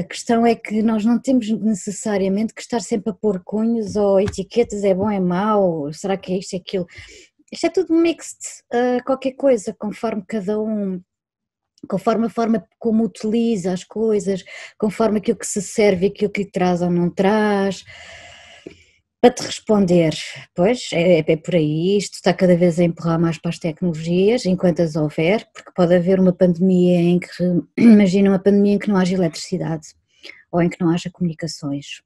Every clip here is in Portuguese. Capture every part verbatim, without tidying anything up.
a questão é que nós não temos necessariamente que estar sempre a pôr cunhos ou etiquetas, é bom, é mau, será que é isto e aquilo. Isto é tudo mixed, uh, qualquer coisa, conforme cada um, conforme a forma como utiliza as coisas, conforme aquilo que se serve e aquilo que lhe traz ou não traz. Para te responder, pois, é, é por aí, isto está cada vez a empurrar mais para as tecnologias, enquanto as houver, porque pode haver uma pandemia em que, imagina uma pandemia em que não haja eletricidade, ou em que não haja comunicações,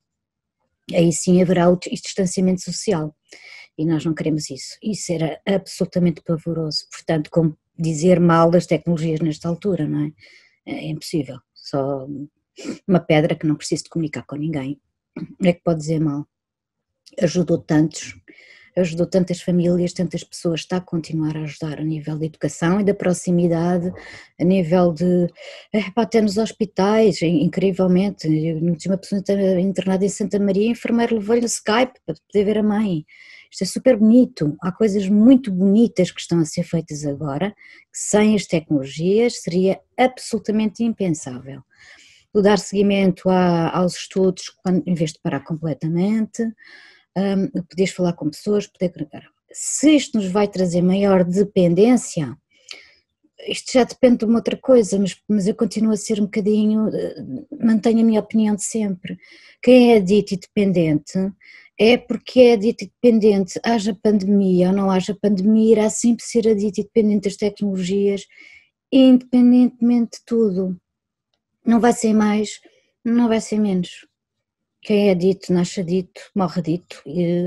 aí sim haverá o distanciamento social, e nós não queremos isso, isso era absolutamente pavoroso, portanto, como dizer mal das tecnologias nesta altura, não é? É impossível, só uma pedra que não precisa de comunicar com ninguém, é que pode dizer mal. Ajudou tantos, ajudou tantas famílias, tantas pessoas, está a continuar a ajudar a nível de educação e da proximidade, a nível de, até nos hospitais, incrivelmente, não tinha uma pessoa internada em Santa Maria, a enfermeira levou-lhe o Skype para poder ver a mãe, isto é super bonito, há coisas muito bonitas que estão a ser feitas agora, que sem as tecnologias seria absolutamente impensável. O dar seguimento a, aos estudos, quando, em vez de parar completamente, Um, poderes falar com pessoas, poder agregar. Se isto nos vai trazer maior dependência, isto já depende de uma outra coisa, mas, mas eu continuo a ser um bocadinho, mantenho a minha opinião de sempre. Quem é dito e dependente é porque é dito e dependente, haja pandemia ou não haja pandemia, irá sempre ser dito e dependente das tecnologias, independentemente de tudo. Não vai ser mais, não vai ser menos. Quem é dito, nasce dito, morre dito,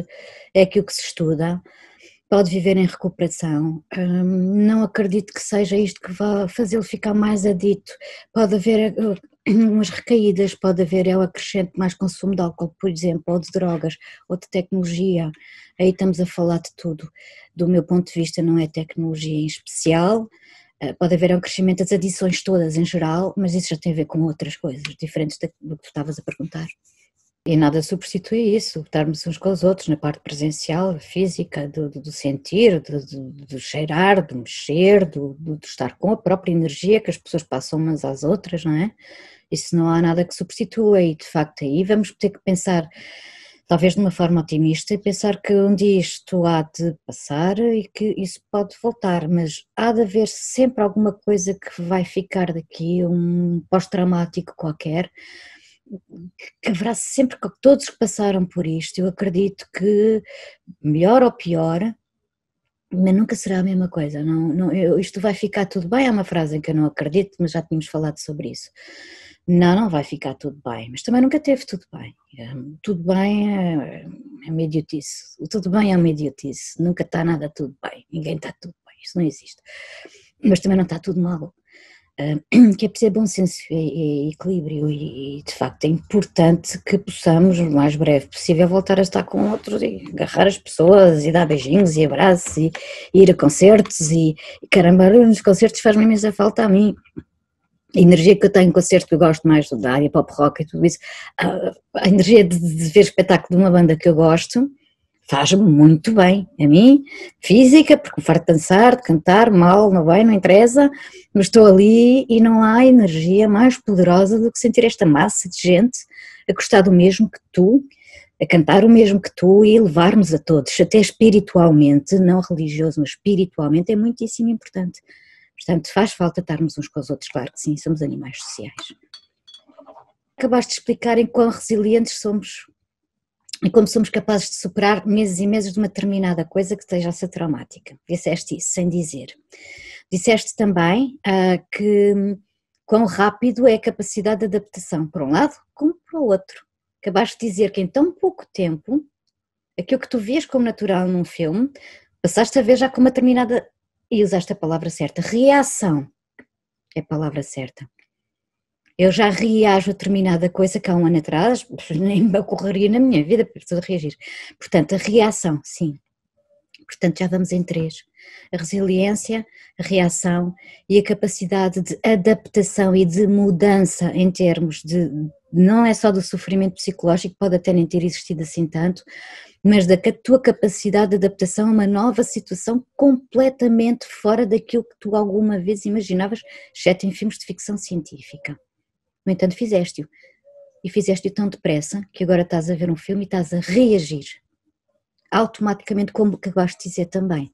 é aquilo que se estuda, pode viver em recuperação, não acredito que seja isto que vá fazê-lo ficar mais adito, pode haver umas recaídas, pode haver é o acrescente mais consumo de álcool, por exemplo, ou de drogas, ou de tecnologia, aí estamos a falar de tudo, do meu ponto de vista não é tecnologia em especial, pode haver um crescimento das adições todas em geral, mas isso já tem a ver com outras coisas, diferentes do que tu estavas a perguntar. E nada substitui isso, estarmos uns com os outros na parte presencial, física, do, do, do sentir, do, do, do cheirar, do mexer, do, do, do estar com a própria energia que as pessoas passam umas às outras, não é? Isso não há nada que substitua e de facto aí vamos ter que pensar, talvez de uma forma otimista, e pensar que um dia isto há de passar e que isso pode voltar, mas há de haver sempre alguma coisa que vai ficar daqui, um pós-traumático qualquer, que haverá sempre, todos que passaram por isto, eu acredito que melhor ou pior, mas nunca será a mesma coisa, não, não, eu, isto vai ficar tudo bem, é uma frase em que eu não acredito, mas já tínhamos falado sobre isso, não, não vai ficar tudo bem, mas também nunca teve tudo bem, tudo bem é, é uma idiotice, tudo bem é uma idiotice, nunca está nada tudo bem, ninguém está tudo bem, isso não existe, mas também não está tudo mal. Que é preciso bom senso e, e equilíbrio e de facto é importante que possamos o mais breve possível voltar a estar com outros e agarrar as pessoas e dar beijinhos e abraços e, e ir a concertos e, e caramba, nos concertos faz-me imensa falta a mim, a energia que eu tenho em concerto que eu gosto mais da área pop rock e tudo isso, a, a energia de, de ver espetáculo de uma banda que eu gosto faz-me muito bem, a mim, física, porque me farto de dançar, de cantar, mal, não bem, não interessa, mas estou ali e não há energia mais poderosa do que sentir esta massa de gente a gostar do mesmo que tu, a cantar o mesmo que tu e levar-nos a todos, até espiritualmente, não religioso, mas espiritualmente é muitíssimo importante. Portanto, faz falta estarmos uns com os outros, claro que sim, somos animais sociais. Acabaste de explicar em quão resilientes somos e como somos capazes de superar meses e meses de uma determinada coisa que esteja a ser traumática. Disseste isso, sem dizer. Disseste também uh, que quão rápido é a capacidade de adaptação, para um lado como para o outro. Acabaste de dizer que em tão pouco tempo, aquilo que tu vias como natural num filme, passaste a ver já com uma determinada, e usaste a palavra certa, reação, é a palavra certa. Eu já reajo a determinada coisa que há um ano atrás, nem me ocorreria na minha vida para reagir. Portanto, a reação, sim. Portanto, já vamos em três. A resiliência, a reação e a capacidade de adaptação e de mudança em termos de, não é só do sofrimento psicológico, pode até nem ter existido assim tanto, mas da tua capacidade de adaptação a uma nova situação completamente fora daquilo que tu alguma vez imaginavas, exceto em filmes de ficção científica. No entanto, fizeste-o. e fizeste-o tão depressa que agora estás a ver um filme e estás a reagir automaticamente, como que acabaste de dizer também.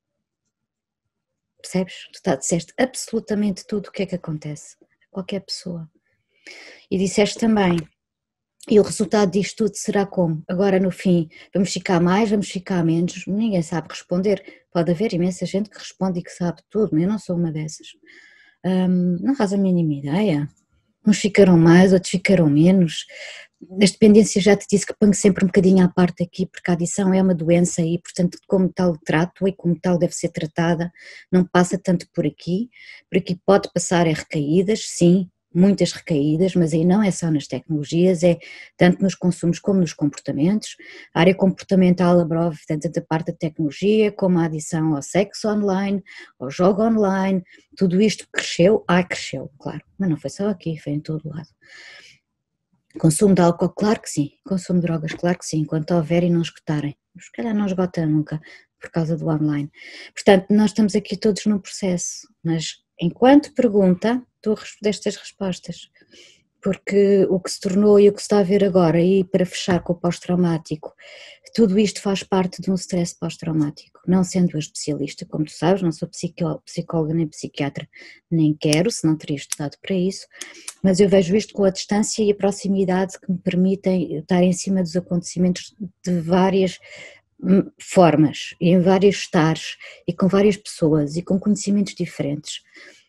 Percebes? Tu tá, disseste absolutamente tudo o que é que acontece a qualquer pessoa. E disseste também, e o resultado disto tudo será como? Agora no fim, vamos ficar mais, vamos ficar menos? Ninguém sabe responder. Pode haver imensa gente que responde e que sabe tudo, mas eu não sou uma dessas. Hum, não faz a mínima ideia. Uns ficaram mais, outros ficaram menos. As dependências, já te disse que ponho sempre um bocadinho à parte aqui, porque a adição é uma doença e, portanto, como tal trato e como tal deve ser tratada, não passa tanto por aqui. Por aqui pode passar é recaídas, sim, muitas recaídas, mas aí não é só nas tecnologias, é tanto nos consumos como nos comportamentos. A área comportamental abrove tanto a parte da tecnologia como a adição ao sexo online, ao jogo online, tudo isto cresceu, ah, cresceu, claro, mas não foi só aqui, foi em todo lado. Consumo de álcool, claro que sim, consumo de drogas, claro que sim, enquanto houver e não esgotarem, se calhar não esgota nunca, por causa do online. Portanto, nós estamos aqui todos num processo, mas enquanto pergunta, tu deste as respostas, porque o que se tornou e o que se está a ver agora, e para fechar com o pós-traumático, tudo isto faz parte de um stress pós-traumático, não sendo eu especialista, como tu sabes, não sou psicóloga nem psiquiatra, nem quero, se não teria estudado para isso, mas eu vejo isto com a distância e a proximidade que me permitem estar em cima dos acontecimentos de várias formas, em vários estares, e com várias pessoas, e com conhecimentos diferentes.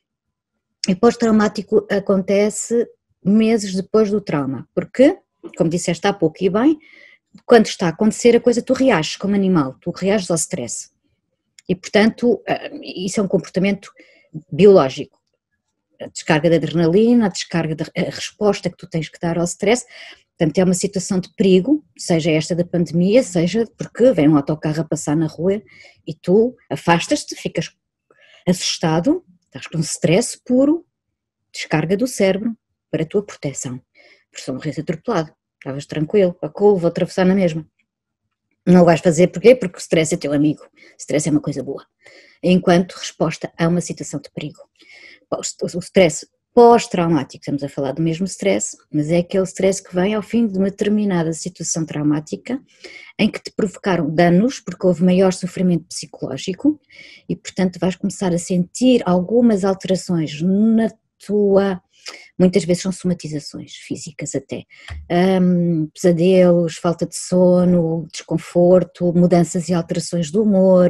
E pós-traumático acontece meses depois do trauma, porque, como disseste há pouco e bem, quando está a acontecer a coisa tu reages como animal, tu reages ao stress e portanto isso é um comportamento biológico, a descarga de adrenalina, a descarga da resposta que tu tens que dar ao stress, portanto é uma situação de perigo, seja esta da pandemia, seja porque vem um autocarro a passar na rua e tu afastas-te, ficas assustado, estás com stress puro, descarga do cérebro para a tua proteção, por se morres atropelado, estavas tranquilo, a cool, vou atravessar na mesma. Não vais fazer porquê? Porque o stress é teu amigo, o stress é uma coisa boa, enquanto resposta a uma situação de perigo. O stress pós-traumático, estamos a falar do mesmo stress, mas é aquele stress que vem ao fim de uma determinada situação traumática em que te provocaram danos porque houve maior sofrimento psicológico e portanto vais começar a sentir algumas alterações na tua, muitas vezes são somatizações físicas até, um, pesadelos, falta de sono, desconforto, mudanças e alterações do humor,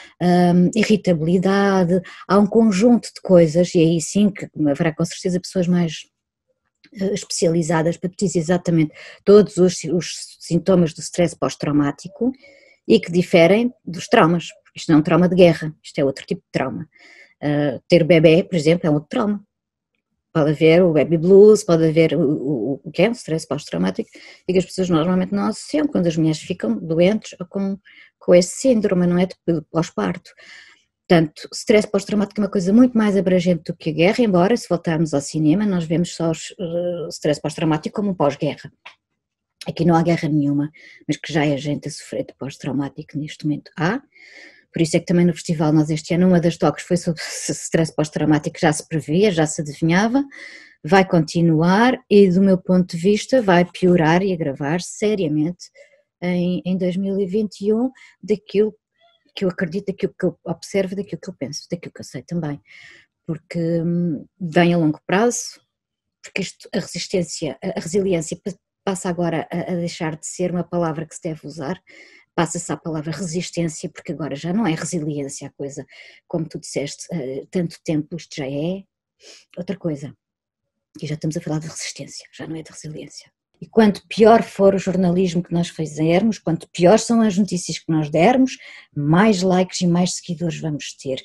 um, irritabilidade, há um conjunto de coisas e aí sim que haverá com certeza pessoas mais especializadas para te dizer exatamente todos os, os sintomas do stress pós-traumático e que diferem dos traumas, isto não é um trauma de guerra, isto é outro tipo de trauma, uh, ter bebê, por exemplo, é um outro trauma. Pode haver o baby blues, pode haver o, o, o que é o stress pós-traumático e que as pessoas normalmente não associam quando as mulheres ficam doentes ou com, com esse síndrome, não é de pós-parto. Portanto, stress pós-traumático é uma coisa muito mais abrangente do que a guerra, embora se voltarmos ao cinema nós vemos só o stress pós-traumático como um pós-guerra. Aqui não há guerra nenhuma, mas que já é gente a sofrer de pós-traumático neste momento há. Por isso é que também no festival nós este ano, uma das toques foi sobre stress pós-traumático, já se previa, já se adivinhava, vai continuar e do meu ponto de vista vai piorar e agravar seriamente em, em dois mil e vinte e um daquilo que eu acredito, daquilo que eu observo, daquilo que eu penso, daquilo que eu sei também, porque hum, vem a longo prazo, porque isto, a resistência, a resiliência passa agora a, a deixar de ser uma palavra que se deve usar, passa-se à palavra resistência, porque agora já não é resiliência a coisa, como tu disseste, uh, tanto tempo isto já é outra coisa, e já estamos a falar de resistência, já não é de resiliência. E quanto pior for o jornalismo que nós fizermos, quanto pior são as notícias que nós dermos, mais likes e mais seguidores vamos ter.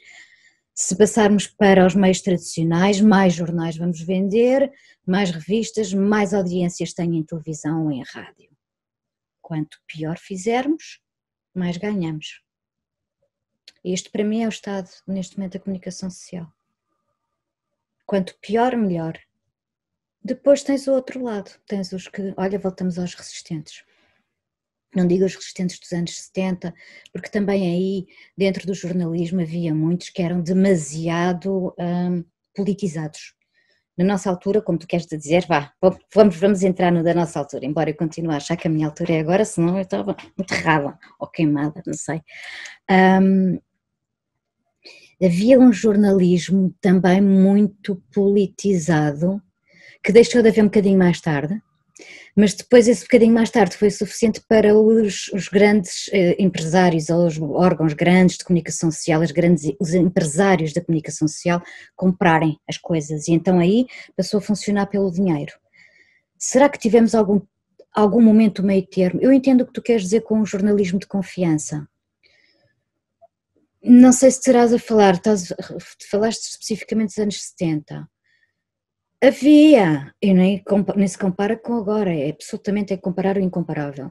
Se passarmos para os meios tradicionais, mais jornais vamos vender, mais revistas, mais audiências têm em televisão ou em rádio. Quanto pior fizermos, mais ganhamos. Este para mim é o estado neste momento da comunicação social. Quanto pior, melhor. Depois tens o outro lado, tens os que, olha, voltamos aos resistentes. Não digo os resistentes dos anos setenta, porque também aí, dentro do jornalismo, havia muitos que eram demasiado hum, politizados. na nossa altura, como tu queres dizer, vá, vamos, vamos entrar no da nossa altura, embora eu continue a achar que a minha altura é agora, senão eu estava enterrada ou queimada, não sei. Um, havia um jornalismo também muito politizado, que deixou de haver um bocadinho mais tarde, mas depois esse bocadinho mais tarde foi suficiente para os, os grandes eh, empresários, ou os órgãos grandes de comunicação social, os grandes os empresários da comunicação social comprarem as coisas, e então aí passou a funcionar pelo dinheiro. Será que tivemos algum, algum momento meio termo? Eu entendo o que tu queres dizer com o jornalismo de confiança. Não sei se terás a falar, estás, falaste especificamente dos anos setenta. Havia, e nem, nem se compara com agora, é absolutamente é comparar o incomparável.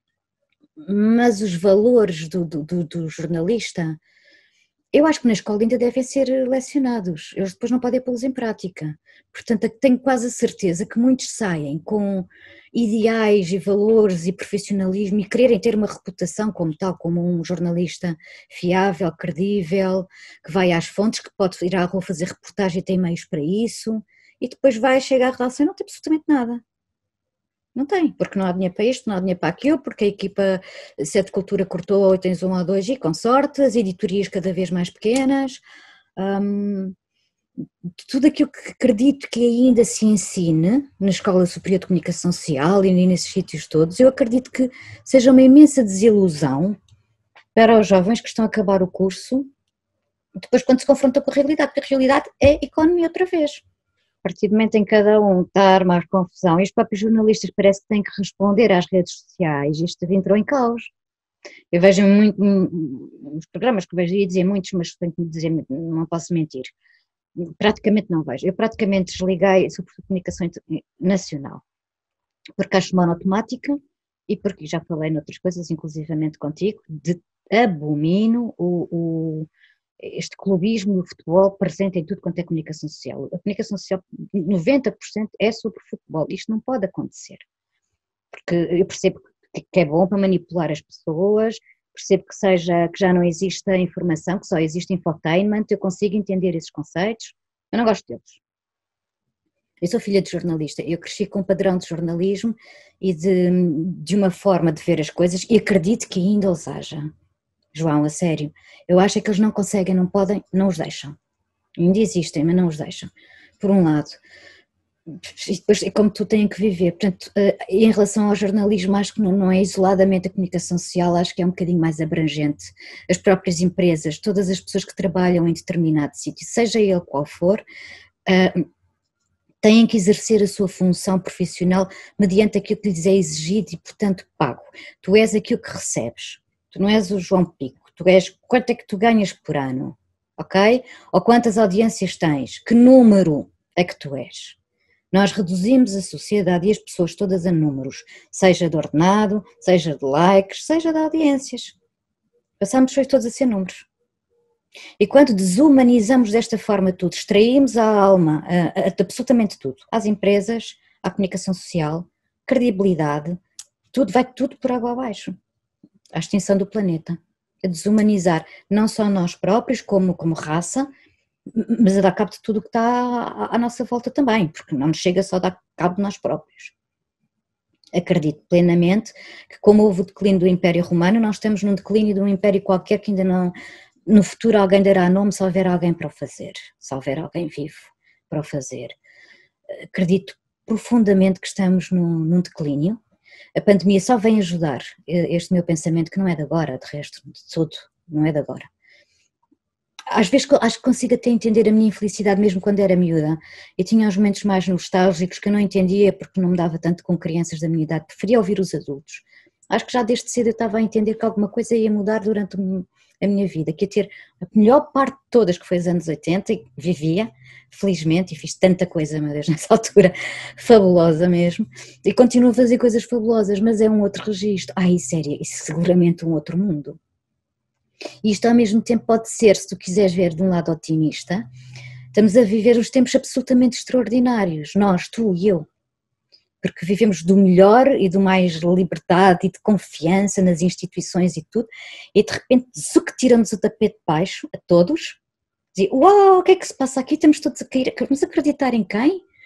Mas os valores do, do, do jornalista, eu acho que na escola ainda devem ser lecionados, eles depois não podem pô-los em prática. Portanto, tenho quase a certeza que muitos saem com ideais e valores e profissionalismo e quererem ter uma reputação como tal, como um jornalista fiável, credível, que vai às fontes, que pode ir à rua fazer reportagem e tem meios para isso. E depois vai chegar à redação e não tem absolutamente nada. Não tem, porque não há dinheiro para isto, não há dinheiro para aquilo, porque a equipa Sete Cultura cortou e tens um ou dois e com sorte, as editorias cada vez mais pequenas, hum, tudo aquilo que acredito que ainda se ensine na Escola Superior de Comunicação Social e nesses sítios todos, eu acredito que seja uma imensa desilusão para os jovens que estão a acabar o curso, depois quando se confrontam com a realidade, porque a realidade é economia outra vez. A partir do momento em que cada um está a armar confusão, e os próprios jornalistas parece que têm que responder às redes sociais, isto entrou em caos. Eu vejo muito, nos programas que vejo, ia dizer muitos, mas tenho que dizer, não posso mentir, praticamente não vejo. Eu praticamente desliguei sobre comunicação nacional, porque acho monotemática e porque já falei noutras coisas, inclusivamente contigo, de abomino o... o este clubismo no futebol presente em tudo quanto é comunicação social. A comunicação social, noventa por cento é sobre futebol. Isto não pode acontecer. Porque eu percebo que é bom para manipular as pessoas, percebo que seja, que já não existe a informação, que só existe infotainment, eu consigo entender esses conceitos, eu não gosto deles. Eu sou filha de jornalista, eu cresci com um padrão de jornalismo e de, de uma forma de ver as coisas e acredito que ainda os haja. João, a sério, eu acho que eles não conseguem, não podem, não os deixam. Ainda existem, mas não os deixam. Por um lado. E depois é como tu têm que viver. Portanto, em relação ao jornalismo, acho que não é isoladamente a comunicação social, acho que é um bocadinho mais abrangente. As próprias empresas, todas as pessoas que trabalham em determinado sítio, seja ele qual for, têm que exercer a sua função profissional mediante aquilo que lhes é exigido e, portanto, pago. Tu és aquilo que recebes. Tu não és o João Pico, tu és quanto é que tu ganhas por ano, ok? Ou quantas audiências tens, que número é que tu és? Nós reduzimos a sociedade e as pessoas todas a números, seja de ordenado, seja de likes, seja de audiências. Passamos depois todos a ser números. E quando desumanizamos desta forma tudo, extraímos a alma, a, a, a absolutamente tudo, às empresas, à comunicação social, credibilidade, tudo, vai tudo por água abaixo. A extinção do planeta, a desumanizar não só nós próprios como, como raça, mas a dar cabo de tudo o que está à, à nossa volta também, porque não nos chega só a dar cabo de nós próprios. Acredito plenamente que como houve o declínio do Império Romano, nós estamos num declínio de um império qualquer que ainda não, no futuro alguém dará nome se houver alguém para o fazer, se houver alguém vivo para o fazer. Acredito profundamente que estamos num, num declínio. A pandemia só vem ajudar este meu pensamento, que não é de agora, de resto, de tudo, não é de agora. Às vezes acho que consigo até entender a minha infelicidade mesmo quando era miúda. Eu tinha uns momentos mais nostálgicos que eu não entendia porque não me dava tanto com crianças da minha idade, preferia ouvir os adultos. Acho que já desde cedo eu estava a entender que alguma coisa ia mudar durante a minha vida, que ia ter a melhor parte de todas, que foi os anos oitenta, e vivia, felizmente, e fiz tanta coisa, meu Deus, nessa altura, fabulosa mesmo, e continuo a fazer coisas fabulosas, mas é um outro registro. Ai, sério, isso é seguramente um outro mundo. E isto ao mesmo tempo pode ser, se tu quiseres ver de um lado otimista, estamos a viver uns tempos absolutamente extraordinários, nós, tu e eu, porque vivemos do melhor e do mais liberdade e de confiança nas instituições e tudo, e de repente isso que tiramos o tapete de baixo a todos, dizer, uau, o que é que se passa aqui, estamos todos a cair, vamos acreditar em quem?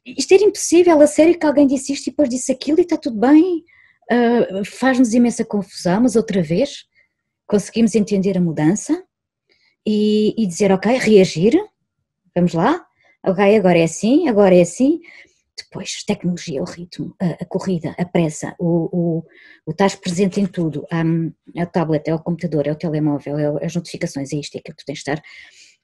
isto era impossível, a sério que alguém disse isto e depois disse aquilo e está tudo bem, uh, faz-nos imensa confusão, mas outra vez conseguimos entender a mudança e, e dizer ok, reagir, vamos lá, ok, agora é assim, agora é assim, depois tecnologia, o ritmo, a, a corrida, a pressa, o, o, o estás presente em tudo, um, é o tablet, é o computador, é o telemóvel, é as notificações, é isto, é aquilo que tu tens de estar,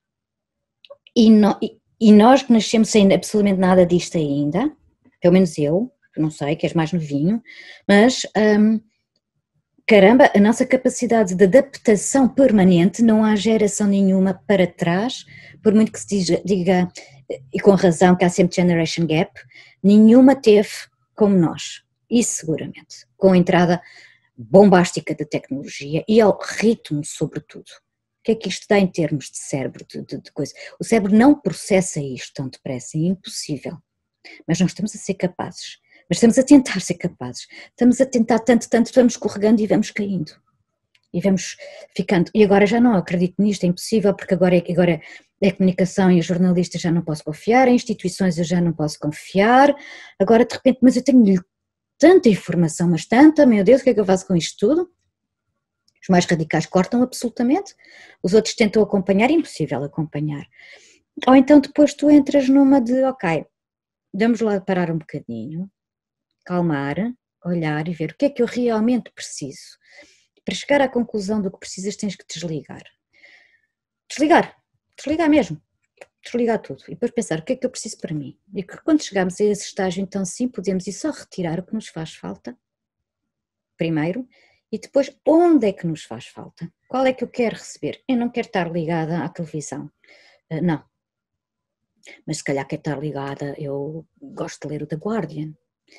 e, no, e, e nós que nascemos sem absolutamente nada disto ainda, pelo menos eu, não sei, que és mais novinho, mas um, caramba, a nossa capacidade de adaptação permanente, não há geração nenhuma para trás, por muito que se diga, diga e com razão que há sempre generation gap, nenhuma teve como nós, isso seguramente, com a entrada bombástica da tecnologia e ao ritmo sobretudo. O que é que isto dá em termos de cérebro, de, de, de coisa? O cérebro não processa isto tão depressa, é impossível, mas nós estamos a ser capazes, mas estamos a tentar ser capazes, estamos a tentar tanto, tanto, vamos escorregando e vamos caindo. E vamos ficando, e agora já não acredito nisto, é impossível, porque agora é, agora é a comunicação e os jornalistas já não posso confiar, em instituições eu já não posso confiar, agora de repente, mas eu tenho tanta informação, mas tanta, meu Deus, o que é que eu faço com isto tudo? Os mais radicais cortam absolutamente, os outros tentam acompanhar, é impossível acompanhar. Ou então depois tu entras numa de, ok, vamos lá parar um bocadinho, calmar, olhar e ver o que é que eu realmente preciso. Para chegar à conclusão do que precisas tens que desligar. Desligar, desligar mesmo, desligar tudo e depois pensar o que é que eu preciso para mim. E que quando chegarmos a esse estágio então sim podemos ir só retirar o que nos faz falta, primeiro, e depois onde é que nos faz falta. Qual é que eu quero receber? Eu não quero estar ligada à televisão, uh, não. Mas se calhar quero estar ligada, eu gosto de ler o The Guardian.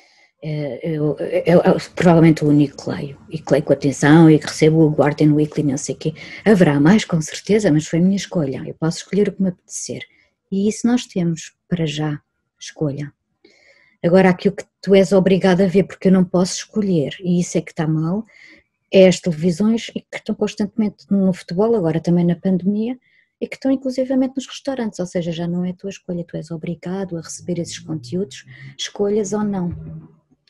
Eu, eu, eu, eu provavelmente o único que leio e que leio com atenção e que recebo o Guardian Weekly, não sei o quê. Haverá mais com certeza, mas foi a minha escolha, eu posso escolher o que me apetecer e isso nós temos para já, escolha. Agora aquilo que tu és obrigado a ver porque eu não posso escolher e isso é que está mal, é as televisões e que estão constantemente no futebol, agora também na pandemia e que estão inclusivamente nos restaurantes, ou seja, já não é a tua escolha, tu és obrigado a receber esses conteúdos, escolhas ou não.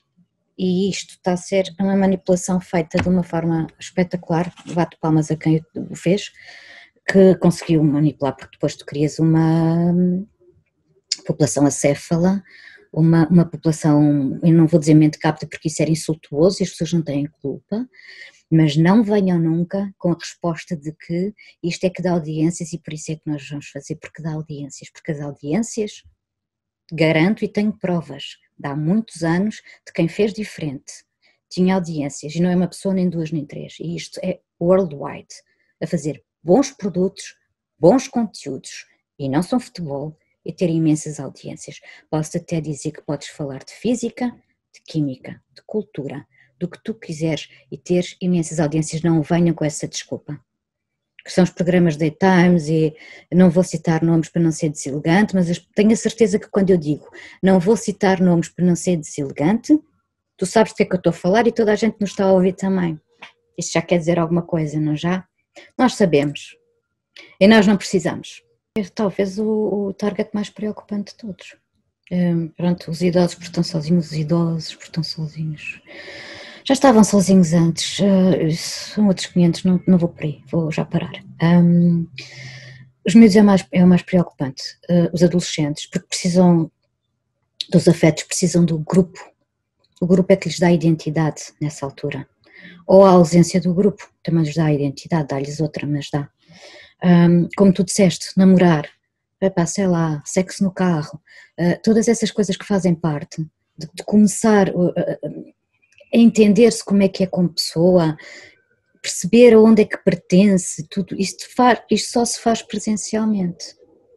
E isto está a ser uma manipulação feita de uma forma espetacular, bato palmas a quem o fez, que conseguiu manipular, porque depois tu crias uma população acéfala, uma, uma população, eu não vou dizer mente capta porque isso era insultuoso e as pessoas não têm culpa, mas não venham nunca com a resposta de que isto é que dá audiências e por isso é que nós vamos fazer, porque dá audiências, porque as audiências, garanto e tenho provas, de há muitos anos, de quem fez diferente, tinha audiências, e não é uma pessoa, nem duas, nem três, e isto é worldwide, a fazer bons produtos, bons conteúdos, e não são futebol, e ter imensas audiências. Posso até dizer que podes falar de física, de química, de cultura, do que tu quiseres, e ter imensas audiências, não venham com essa desculpa. Que são os programas Daytimes e não vou citar nomes para não ser deselegante, mas tenho a certeza que quando eu digo não vou citar nomes para não ser deselegante, tu sabes do que é que eu estou a falar e toda a gente nos está a ouvir também. Isto já quer dizer alguma coisa, não já? Nós sabemos e nós não precisamos. É talvez o, o target mais preocupante de todos. Um, pronto, os idosos porque estão sozinhos, os idosos porque estão sozinhos. Já estavam sozinhos antes, uh, são outros quinhentos, não, não vou por aí, vou já parar. Um, os miúdos é, mais, é o mais preocupante, uh, os adolescentes, porque precisam dos afetos, precisam do grupo, o grupo é que lhes dá identidade nessa altura, ou a ausência do grupo também lhes dá identidade, dá-lhes outra, mas dá. Um, como tu disseste, namorar, epá, sei lá, sexo no carro, uh, todas essas coisas que fazem parte de, de começar uh, uh, a entender-se como é que é como pessoa, perceber aonde é que pertence, tudo isto, faz, isto só se faz presencialmente,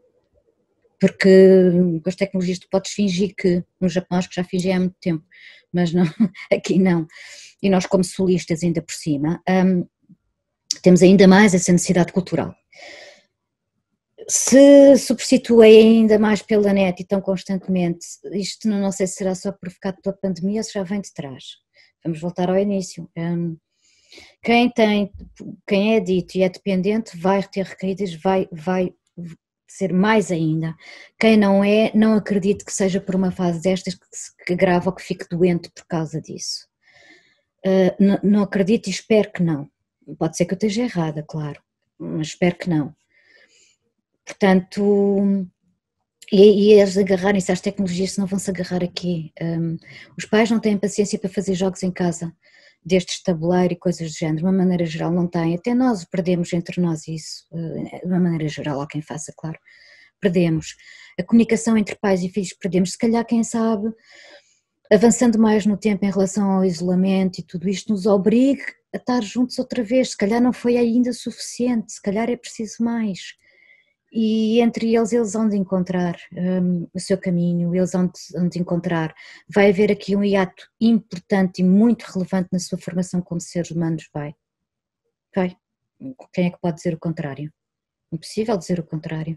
porque com as tecnologias tu podes fingir que, no Japão acho que já fingi há muito tempo, mas não, aqui não, e nós como solistas ainda por cima, um, temos ainda mais essa necessidade cultural. Se substitui ainda mais pela net e tão constantemente, isto não, não sei se será só provocado pela pandemia ou se já vem de trás. Vamos voltar ao início. Um, quem tem, quem é dito e é dependente vai ter recaídas, vai, vai ser mais ainda. Quem não é, não acredito que seja por uma fase destas que, que grave ou que fique doente por causa disso. Uh, não, não acredito e espero que não. Pode ser que eu esteja errada, claro, mas espero que não. Portanto, e, e eles agarrarem-se às tecnologias, se não vão se agarrar aqui. Um, os pais não têm paciência para fazer jogos em casa, destes tabuleiro e coisas do género, de uma maneira geral não têm, até nós perdemos entre nós isso, de uma maneira geral, há quem faça, claro, perdemos. A comunicação entre pais e filhos perdemos, se calhar quem sabe, avançando mais no tempo em relação ao isolamento e tudo isto nos obrigue a estar juntos outra vez, se calhar não foi ainda suficiente, se calhar é preciso mais. E entre eles, eles vão de encontrar um, o seu caminho, eles vão de, vão de encontrar, vai haver aqui um hiato importante e muito relevante na sua formação como seres humanos, vai, vai, quem é que pode dizer o contrário? Impossível dizer o contrário,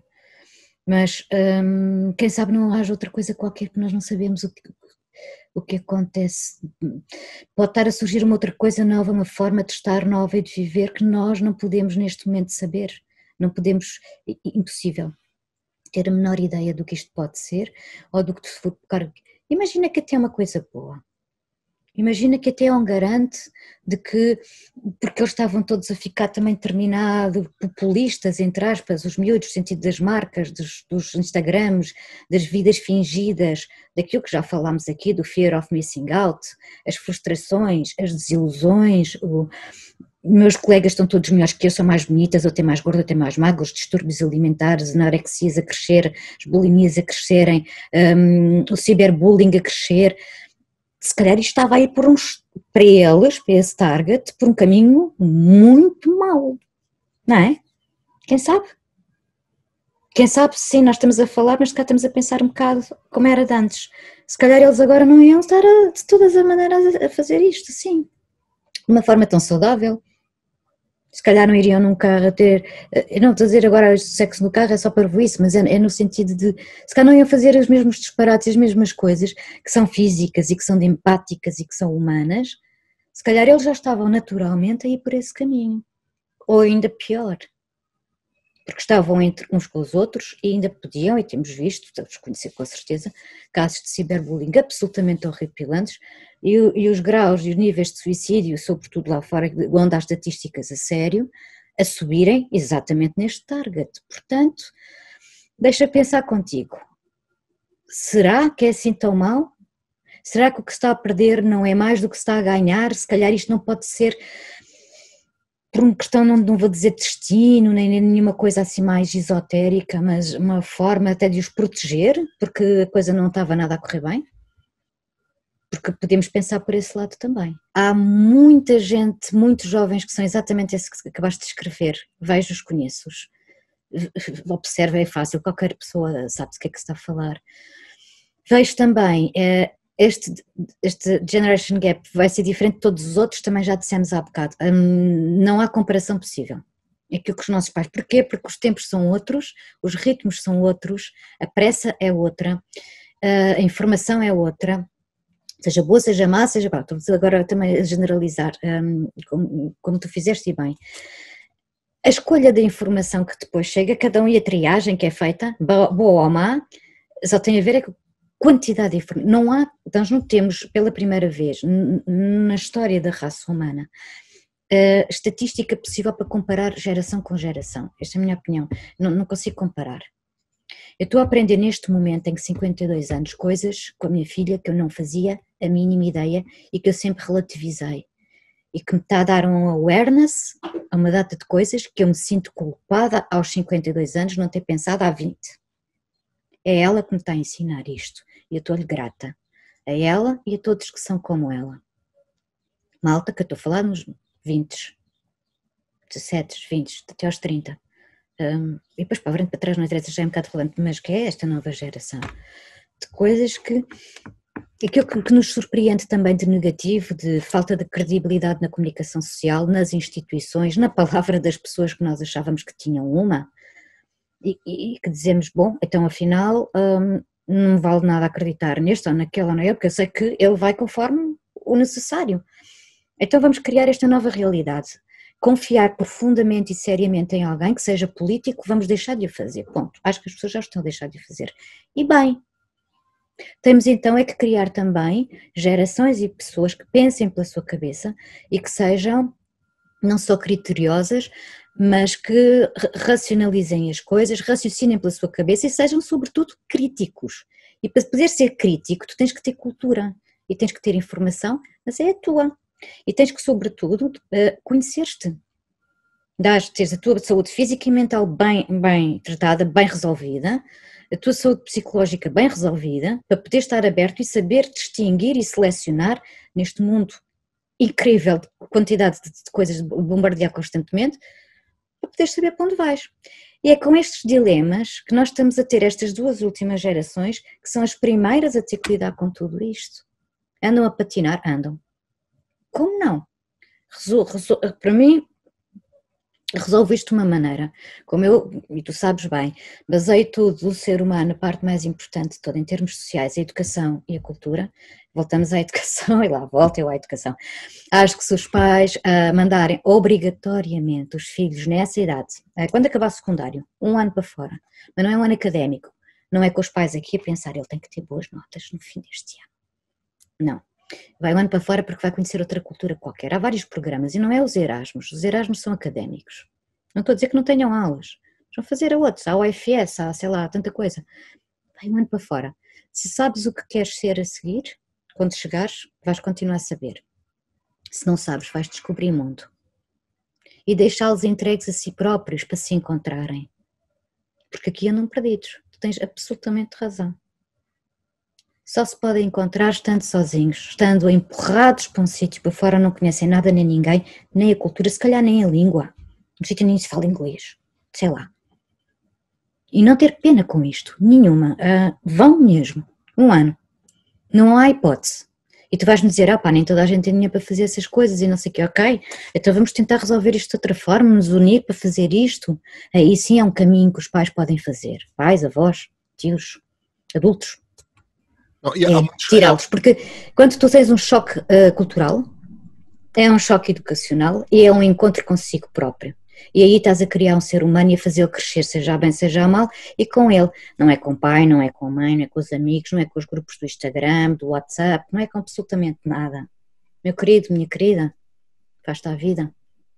mas um, quem sabe não haja outra coisa qualquer que nós não sabemos o que, o que acontece, pode estar a surgir uma outra coisa nova, uma forma de estar nova e de viver que nós não podemos neste momento saber. Não podemos, impossível, ter a menor ideia do que isto pode ser ou do que se for tocar. Imagina que até é uma coisa boa, imagina que até é um garante de que, porque eles estavam todos a ficar também terminados, populistas, entre aspas, os miúdos, no sentido das marcas, dos, dos Instagrams, das vidas fingidas, daquilo que já falámos aqui, do fear of missing out, as frustrações, as desilusões, o... Meus colegas estão todos melhores que eu, são mais bonitas, ou têm mais gorda, ou têm mais magros, distúrbios alimentares, anorexias a crescer, as bulimias a crescerem, um, o ciberbullying a crescer. Se calhar isto estava aí por uns, para eles, para esse target, por um caminho muito mau, não é? Quem sabe? Quem sabe, sim, nós estamos a falar, mas cá estamos a pensar um bocado como era de antes. Se calhar eles agora não iam estar a, de todas as maneiras a fazer isto, sim, de uma forma tão saudável. Se calhar não iriam num carro a ter, eu não estou a dizer agora o sexo no carro é só para isso, mas é, é no sentido de, se calhar não iam fazer os mesmos disparates, as mesmas coisas que são físicas e que são empáticas e que são humanas, se calhar eles já estavam naturalmente a ir por esse caminho, ou ainda pior, porque estavam entre uns com os outros e ainda podiam, e temos visto, estamos a conhecer com certeza, casos de ciberbullying absolutamente horripilantes, e, e os graus e os níveis de suicídio, sobretudo lá fora, onde há estatísticas a sério, a subirem exatamente neste target. Portanto, deixa pensar contigo, será que é assim tão mau? Será que o que se está a perder não é mais do que se está a ganhar? Se calhar isto não pode ser por uma questão, não, não vou dizer destino, nem, nem nenhuma coisa assim mais esotérica, mas uma forma até de os proteger, porque a coisa não estava nada a correr bem, porque podemos pensar por esse lado também. Há muita gente, muitos jovens que são exatamente esse que acabaste de escrever, vejo-os, conheço-os, observa, é fácil, qualquer pessoa sabe do que é que se está a falar. Vejo também... É, Este, este generation gap vai ser diferente de todos os outros, também já dissemos há bocado, hum, não há comparação possível, aquilo que os nossos pais, porquê? Porque os tempos são outros, os ritmos são outros, a pressa é outra, a informação é outra, seja boa, seja má, seja pá, estou agora também a generalizar, hum, como, como tu fizeste e bem. A escolha da informação que depois chega, cada um e a triagem que é feita, boa ou má, só tem a ver é com quantidade de informação, não há, nós não temos pela primeira vez na história da raça humana a estatística possível para comparar geração com geração, esta é a minha opinião, não, não consigo comparar. Eu estou a aprender neste momento, tenho cinquenta e dois anos, coisas com a minha filha que eu não fazia a mínima ideia e que eu sempre relativizei e que me está a dar um awareness a uma data de coisas que eu me sinto culpada aos cinquenta e dois anos não ter pensado há vinte. É ela que me está a ensinar isto e eu estou-lhe grata, a ela e a todos que são como ela. Malta que eu estou a falar nos vinte, dezassete, vinte, até aos trinta. Um, e depois para a frente, para trás, não interessa, já é um bocado falante, mas que é esta nova geração de coisas que, aquilo que, que nos surpreende também de negativo, de falta de credibilidade na comunicação social, nas instituições, na palavra das pessoas que nós achávamos que tinham uma, e, e que dizemos, bom, então afinal um, não vale nada acreditar neste ou naquele ou não é, porque eu sei que ele vai conforme o necessário. Então vamos criar esta nova realidade. confiar profundamente e seriamente em alguém que seja político, vamos deixar de o fazer, ponto. Acho que as pessoas já estão a deixar de o fazer. E bem, temos então é que criar também gerações e pessoas que pensem pela sua cabeça e que sejam não só criteriosas, mas que racionalizem as coisas, raciocinem pela sua cabeça e sejam sobretudo críticos. E para poder ser crítico tu tens que ter cultura e tens que ter informação, mas é a tua. E tens que sobretudo conhecer-te. Dás, teres a tua saúde física e mental bem, bem tratada, bem resolvida, a tua saúde psicológica bem resolvida, para poder estar aberto e saber distinguir e selecionar neste mundo incrível de quantidade de coisas de bombardear constantemente, para poderes saber para onde vais. E é com estes dilemas que nós estamos a ter estas duas últimas gerações, que são as primeiras a ter que lidar com tudo isto. Andam a patinar? Andam. Como não? Resol, resol, para mim, resolvo isto de uma maneira, como eu, e tu sabes bem, baseio tudo do ser humano, a parte mais importante de toda, em termos sociais, a educação e a cultura. Voltamos à educação, e lá volta eu à educação. Acho que se os pais uh, mandarem obrigatoriamente os filhos nessa idade, uh, quando acabar o secundário, um ano para fora, mas não é um ano académico, não é com os pais aqui a pensar, ele tem que ter boas notas no fim deste ano. Não. Vai um ano para fora porque vai conhecer outra cultura qualquer. Há vários programas e não é os Erasmus. Os Erasmus são académicos. Não estou a dizer que não tenham aulas. Vão fazer a outros. Há o F S, há sei lá, tanta coisa. Vai um ano para fora. Se sabes o que queres ser a seguir, quando chegares, vais continuar a saber. Se não sabes, vais descobrir o mundo. E deixá-los entregues a si próprios para se encontrarem. Porque aqui andam perdidos. Tu tens absolutamente razão. Só se podem encontrar estando sozinhos, estando empurrados para um sítio para fora, não conhecem nada nem ninguém, nem a cultura, se calhar nem a língua. No sítio nem se fala inglês, sei lá. E não ter pena com isto, nenhuma. Uh, vão mesmo, um ano. Não há hipótese. E tu vais-me dizer, ah pá, nem toda a gente tem dinheiro para fazer essas coisas e não sei o que, ok, então vamos tentar resolver isto de outra forma, nos unir para fazer isto. Aí sim é um caminho que os pais podem fazer. Pais, avós, tios, adultos. Não, é tirá-los, porque quando tu tens um choque uh, cultural, é um choque educacional e é um encontro consigo próprio. E aí estás a criar um ser humano e a fazê-lo crescer, seja bem, seja mal, e com ele. Não é com o pai, não é com a mãe, não é com os amigos, não é com os grupos do Instagram, do WhatsApp, não é com absolutamente nada. Meu querido, minha querida, faz-te a vida.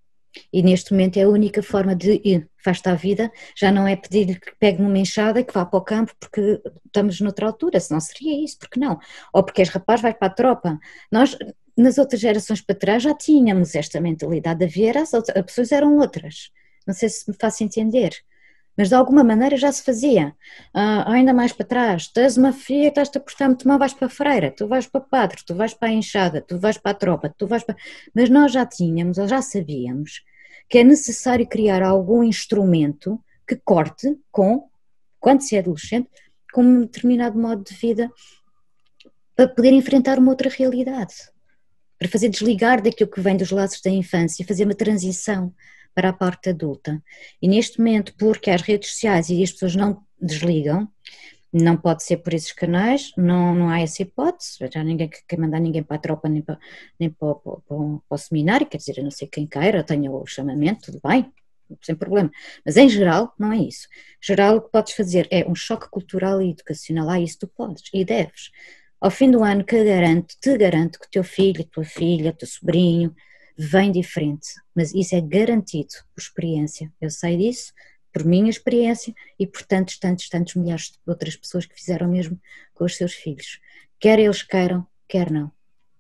E neste momento é a única forma de ir, faz-te a vida, já não é pedir-lhe que pegue numa enxada e que vá para o campo porque estamos noutra altura, senão seria isso, porque não? Ou porque és rapaz, vai para a tropa. Nós, nas outras gerações para trás, já tínhamos esta mentalidade, havia, as, outras, as pessoas eram outras, não sei se me faço entender, mas de alguma maneira já se fazia. Ah, ainda mais para trás, tens uma filha, estás-te a portar muito mal, vais para a freira, tu vais para o padre, tu vais para a enxada, tu vais para a tropa, tu vais para... Mas nós já tínhamos, ou já sabíamos, que é necessário criar algum instrumento que corte com, quando se é adolescente, com um determinado modo de vida para poder enfrentar uma outra realidade, para fazer desligar daquilo que vem dos laços da infância e fazer uma transição para a parte adulta. E neste momento, porque as redes sociais e as pessoas não desligam, não pode ser por esses canais, não, não há essa hipótese, já ninguém quer mandar ninguém para a tropa nem para, nem para, para, para, para o seminário, quer dizer, eu não sei quem queira, tenha o chamamento, tudo bem, sem problema, mas em geral não é isso. Em geral o que podes fazer é um choque cultural e educacional, ah, isso tu podes e deves. Ao fim do ano que garanto, te garanto que o teu filho, a tua filha, o teu sobrinho vem diferente, mas isso é garantido por experiência, eu sei disso, por minha experiência e por tantos, tantos, tantos milhares de outras pessoas que fizeram mesmo com os seus filhos, quer eles queiram, quer não.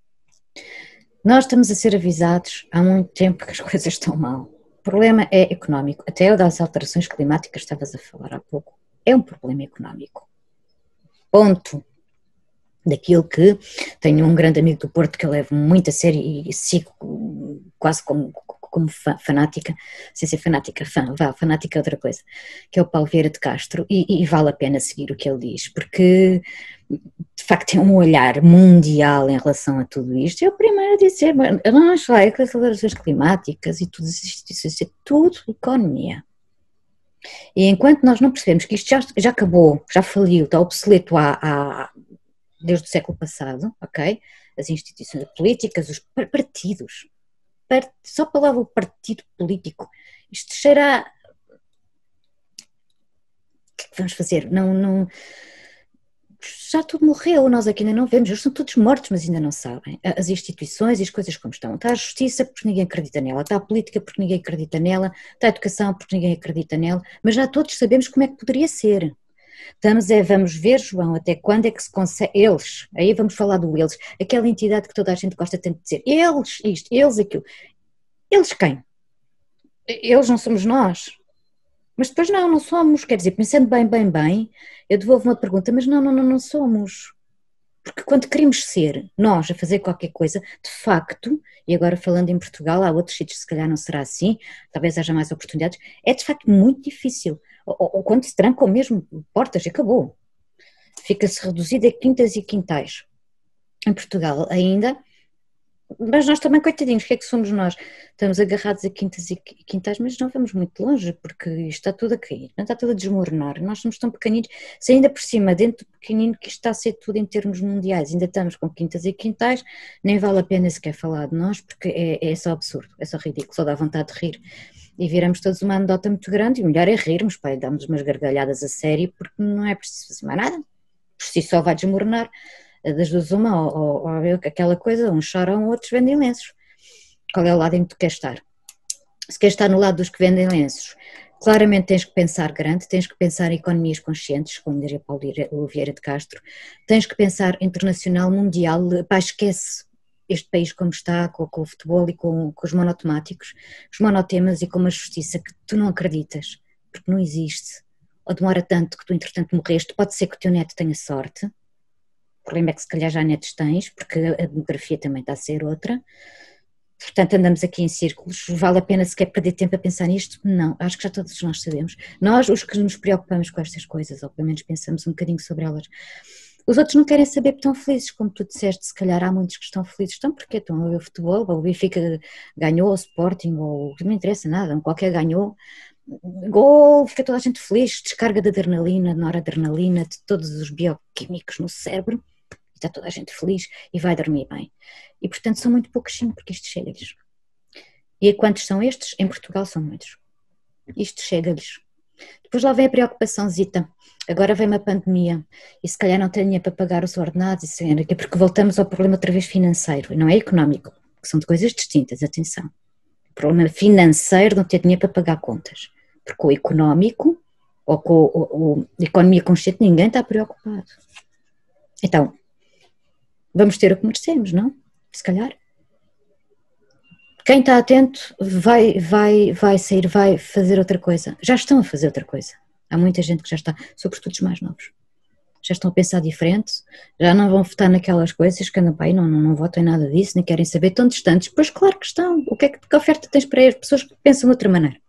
Nós estamos a ser avisados há muito tempo que as coisas estão mal. O problema é económico, até o das alterações climáticas estavas a falar há pouco, é um problema económico. Ponto. Daquilo que tenho um grande amigo do Porto que eu levo muito a sério e sigo quase como, como fanática, sem ser fanática, fã, vá, fanática é outra coisa, que é o Paulo Vieira de Castro e, e vale a pena seguir o que ele diz, porque de facto tem um olhar mundial em relação a tudo isto. É o primeiro a dizer, não acho lá, é que as alterações climáticas e tudo isso, isso é tudo economia. E enquanto nós não percebemos que isto já, já acabou, já faliu, está obsoleto há, há desde o século passado, ok? As instituições políticas, os partidos, só a palavra partido político, isto cheira a... O que é que vamos fazer? Não, não... Já tudo morreu, nós aqui ainda não vemos, eles são todos mortos, mas ainda não sabem. As instituições e as coisas como estão. Está a justiça porque ninguém acredita nela, está a política porque ninguém acredita nela, está a educação porque ninguém acredita nela, mas já todos sabemos como é que poderia ser. Estamos é, vamos ver, João, até quando é que se consegue, eles, aí vamos falar do eles, aquela entidade que toda a gente gosta tanto de dizer, eles, isto, eles, aquilo. Eles quem? Eles não somos nós. Mas depois não, não somos, quer dizer, pensando bem, bem, bem, eu devolvo uma pergunta, mas não, não, não, não somos. Porque quando queremos ser nós a fazer qualquer coisa, de facto, e agora falando em Portugal, há outros sítios se calhar não será assim, talvez haja mais oportunidades, é de facto muito difícil. Ou, ou quando se trancam mesmo portas, acabou. Fica-se reduzido a quintas e quintais. Em Portugal ainda... Mas nós também, coitadinhos, o que é que somos nós? Estamos agarrados a quintas e quintais, mas não vamos muito longe, porque isto está tudo a cair, não está tudo a desmoronar. Nós somos tão pequeninos, se ainda por cima, dentro do pequenino que isto está a ser tudo em termos mundiais, ainda estamos com quintas e quintais, nem vale a pena sequer falar de nós, porque é, é só absurdo, é só ridículo, só dá vontade de rir. E viramos todos uma anedota muito grande, e o melhor é rirmos, pá, e darmos umas gargalhadas a sério, porque não é preciso fazer mais nada, por si só vai desmoronar. Das duas uma, ou, ou, ou aquela coisa, uns choram, outros vendem lenços. Qual é o lado em que tu queres estar? Se queres estar no lado dos que vendem lenços, claramente tens que pensar grande, tens que pensar em economias conscientes, como diria Paulo Vieira de Castro, tens que pensar internacional, mundial, pá, esquece este país como está, com, com o futebol e com, com os monotemáticos, os monotemas e com uma justiça que tu não acreditas, porque não existe, ou demora tanto que tu entretanto morreste, pode ser que o teu neto tenha sorte. O problema é que se calhar já netos tens, porque a demografia também está a ser outra, portanto andamos aqui em círculos, vale a pena se quer perder tempo a pensar nisto? Não, acho que já todos nós sabemos, nós os que nos preocupamos com estas coisas, ou pelo menos pensamos um bocadinho sobre elas, os outros não querem saber que estão felizes, como tu disseste, se calhar há muitos que estão felizes, estão porque estão a ver o futebol, ou o Benfica ganhou, o Sporting, ou não me interessa nada, qualquer ganhou, gol, fica toda a gente feliz, descarga de adrenalina, noradrenalina, de todos os bioquímicos no cérebro, está toda a gente feliz e vai dormir bem. E portanto são muito poucos sim, porque isto chega-lhes. E a quantos são estes? Em Portugal são muitos. Isto chega-lhes. Depois lá vem a preocupaçãozita. Agora vem uma pandemia e se calhar não tem dinheiro para pagar os ordenados, e assim, porque voltamos ao problema outra vez financeiro, e não é económico, que são de coisas distintas, atenção. O problema financeiro não ter dinheiro para pagar contas. Porque o económico, ou com o, o, a economia consciente, ninguém está preocupado. Então, vamos ter o que merecemos, não? Se calhar. Quem está atento vai, vai, vai sair, vai fazer outra coisa. Já estão a fazer outra coisa. Há muita gente que já está, sobretudo os mais novos. Já estão a pensar diferente, já não vão votar naquelas coisas que andam para aí, não, não, não votam em nada disso, nem querem saber, estão distantes. Pois claro que estão. O que é que, que oferta tens para as pessoas que pensam de outra maneira?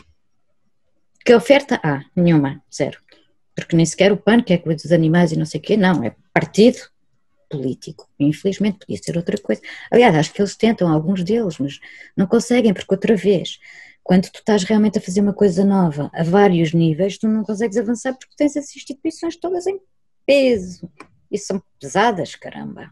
Que oferta? Ah, nenhuma, zero. Porque nem sequer o P A N, que é a coisa dos animais e não sei o quê, não, é partido político. Infelizmente podia ser outra coisa. Aliás, acho que eles tentam, alguns deles, mas não conseguem, porque outra vez, quando tu estás realmente a fazer uma coisa nova, a vários níveis, tu não consegues avançar porque tens as instituições todas em peso. E são pesadas, caramba.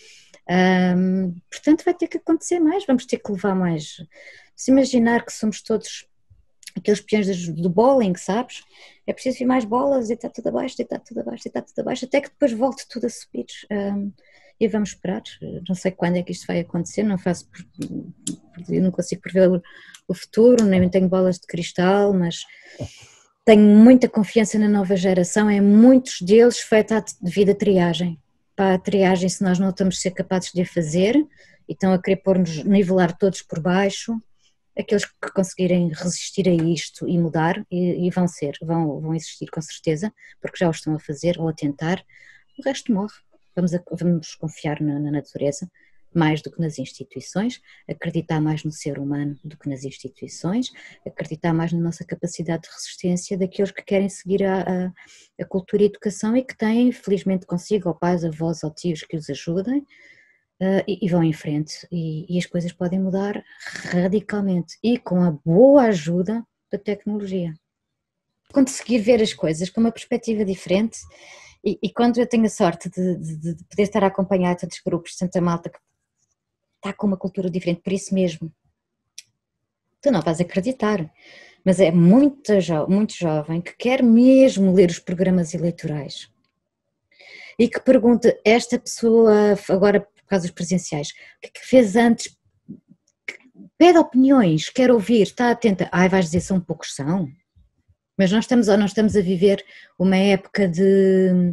Hum, portanto, vai ter que acontecer mais, vamos ter que levar mais. Se imaginar que somos todos aqueles peões do bowling, sabes? É preciso ir mais bolas e está tudo abaixo, e está tudo abaixo, e está tudo abaixo, até que depois volte tudo a subir. Um, e vamos esperar, não sei quando é que isto vai acontecer, não faço, eu não consigo prever o, o futuro, nem tenho bolas de cristal, mas tenho muita confiança na nova geração, em muitos deles feita devido à triagem. Para a triagem, se nós não estamos a ser capazes de a fazer, e estão a querer pôr-nos, nivelar todos por baixo, aqueles que conseguirem resistir a isto e mudar, e, e vão ser, vão, vão existir com certeza, porque já o estão a fazer ou a tentar, o resto morre. Vamos, a, vamos confiar na, na natureza mais do que nas instituições, acreditar mais no ser humano do que nas instituições, acreditar mais na nossa capacidade de resistência daqueles que querem seguir a, a, a cultura e a educação e que têm, felizmente consigo, ou pais, avós ou tios que os ajudem. Uh, e, e vão em frente e, e as coisas podem mudar radicalmente e com a boa ajuda da tecnologia. Conseguir ver as coisas com uma perspectiva diferente e, e quando eu tenho a sorte de, de, de poder estar a acompanhar tantos grupos, tanta malta que está com uma cultura diferente, por isso mesmo Tu não vais acreditar, mas é muito, jo muito jovem que quer mesmo ler os programas eleitorais e que pergunta, esta pessoa, agora por causa dos presenciais, o que é que fez antes? Pede opiniões, quer ouvir, está atenta. Ai, vais dizer, são poucos, são. Mas nós estamos, ou nós estamos a viver uma época de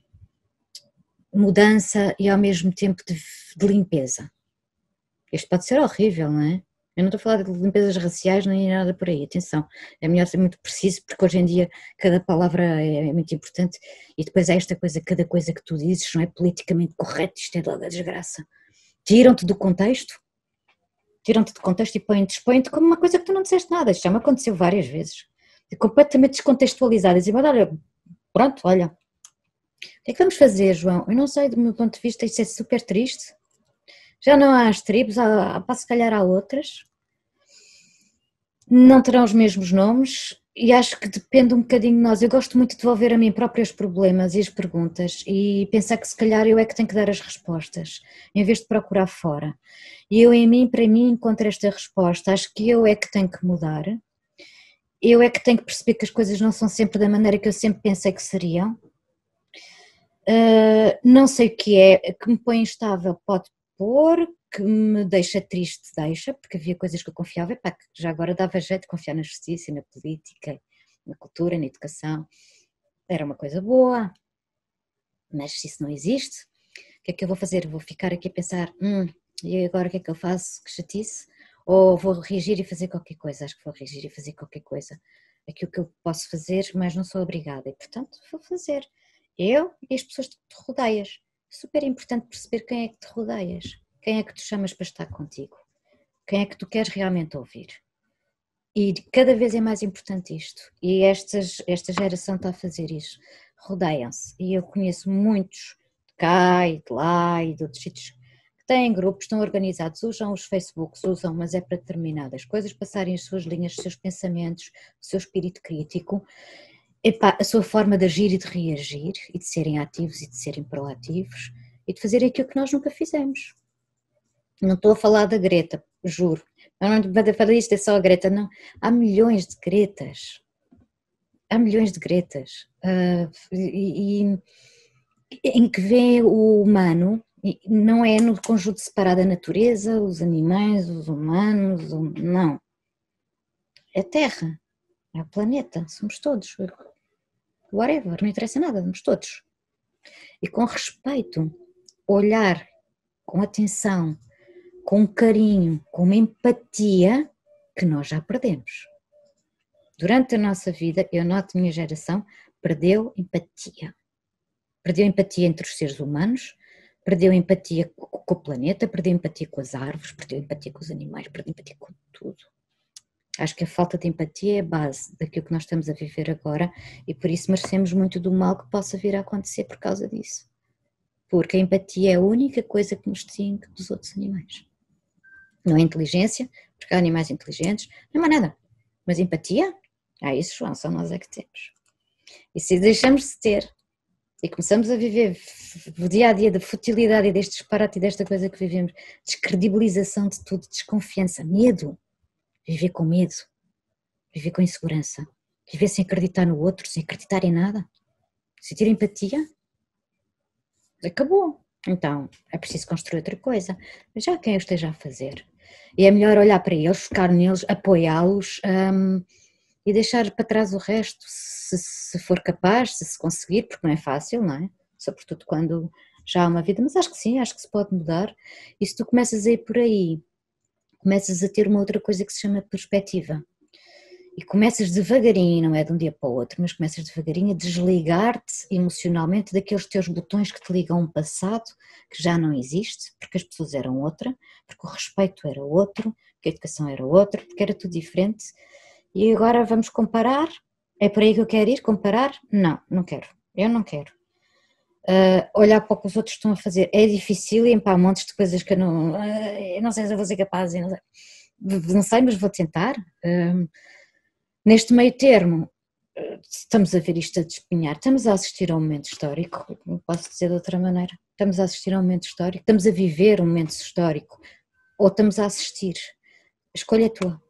mudança e ao mesmo tempo de, de limpeza. Isto pode ser horrível, não é? Eu não estou a falar de limpezas raciais nem nada por aí, atenção, é melhor ser muito preciso porque hoje em dia cada palavra é muito importante e depois há esta coisa, cada coisa que tu dizes não é politicamente correto, isto é logo a desgraça. Tiram-te do contexto, tiram-te do contexto e põem-te, expõem-te como uma coisa que tu não disseste nada, isto já me aconteceu várias vezes, completamente descontextualizada, e olha, pronto, olha, o que é que vamos fazer, João? Eu não sei, do meu ponto de vista isto é super triste. Já não há as tribos, há, há, se calhar há outras, não terão os mesmos nomes e acho que depende um bocadinho de nós. Eu gosto muito de devolver a mim própria os problemas e as perguntas e pensar que se calhar eu é que tenho que dar as respostas, em vez de procurar fora. E eu em mim, para mim, encontro esta resposta, acho que eu é que tenho que mudar, eu é que tenho que perceber que as coisas não são sempre da maneira que eu sempre pensei que seriam. Uh, não sei o que é, que me põe instável, pode pôr, que me deixa triste, deixa, porque havia coisas que eu confiava, e pá, que já agora dava jeito de confiar na justiça, na política, na cultura, na educação, era uma coisa boa, mas se isso não existe, o que é que eu vou fazer? Vou ficar aqui a pensar, hum, e agora o que é que eu faço? Que chatice? Ou vou reagir e fazer qualquer coisa? Acho que vou reagir e fazer qualquer coisa, aquilo que eu posso fazer, mas não sou obrigada, e portanto vou fazer. Eu e as pessoas que te rodeias. Super importante perceber quem é que te rodeias, quem é que tu chamas para estar contigo, quem é que tu queres realmente ouvir. E cada vez é mais importante isto. E estas, esta geração está a fazer isso. Rodeiam-se. E eu conheço muitos de cá e de lá e de outros sítios que têm grupos, estão organizados, usam os Facebooks, usam, mas é para determinadas coisas, passarem as suas linhas, os seus pensamentos, o seu espírito crítico. Epá, a sua forma de agir e de reagir, e de serem ativos e de serem proativos, e de fazer aquilo que nós nunca fizemos. Não estou a falar da Greta, juro. Eu não estou a falar isto, é só a Greta, não. Há milhões de Gretas. Há milhões de Gretas. Uh, e, e, em que vê o humano, não é no conjunto separado da natureza, os animais, os humanos, não. É a Terra, é o planeta, somos todos. Whatever, não interessa nada, somos todos. E com respeito, olhar com atenção, com carinho, com uma empatia que nós já perdemos. Durante a nossa vida, eu noto a minha geração, perdeu empatia. Perdeu empatia entre os seres humanos, perdeu empatia com o planeta, perdeu empatia com as árvores, perdeu empatia com os animais, perdeu empatia com tudo. Acho que a falta de empatia é a base daquilo que nós estamos a viver agora e por isso merecemos muito do mal que possa vir a acontecer por causa disso. Porque a empatia é a única coisa que nos distingue dos outros animais. Não é inteligência, porque há animais inteligentes, não é mais nada. Mas empatia? Ah, isso, João, só nós é que temos. E se deixamos de ter e começamos a viver o dia a dia da futilidade e deste disparate e desta coisa que vivemos, descredibilização de tudo, desconfiança, medo, viver com medo, viver com insegurança, viver sem acreditar no outro, sem acreditar em nada, sem ter empatia, acabou. Então é preciso construir outra coisa, mas já quem eu esteja a fazer. E é melhor olhar para eles, focar neles, apoiá-los um, e deixar para trás o resto, se, se for capaz, se se conseguir, porque não é fácil, não é? Sobretudo quando já há uma vida, mas acho que sim, acho que se pode mudar. E se tu começas a ir por aí, começas a ter uma outra coisa que se chama perspectiva. E começas devagarinho, não é de um dia para o outro, mas começas devagarinho a desligar-te emocionalmente daqueles teus botões que te ligam a um passado que já não existe, porque as pessoas eram outra, porque o respeito era outro, porque a educação era outra, porque era tudo diferente. E agora vamos comparar? É por aí que eu quero ir? Comparar? Não, não quero. Eu não quero. Uh, olhar para o que os outros estão a fazer é difícil e há montes de coisas que eu não, uh, eu não sei se eu vou ser capaz, não sei, não sei mas vou tentar. Uh, Neste meio termo, estamos a ver isto a despenhar, estamos a assistir a um momento histórico, não posso dizer de outra maneira, estamos a assistir a um momento histórico, estamos a viver um momento histórico, ou estamos a assistir, a escolha é tua.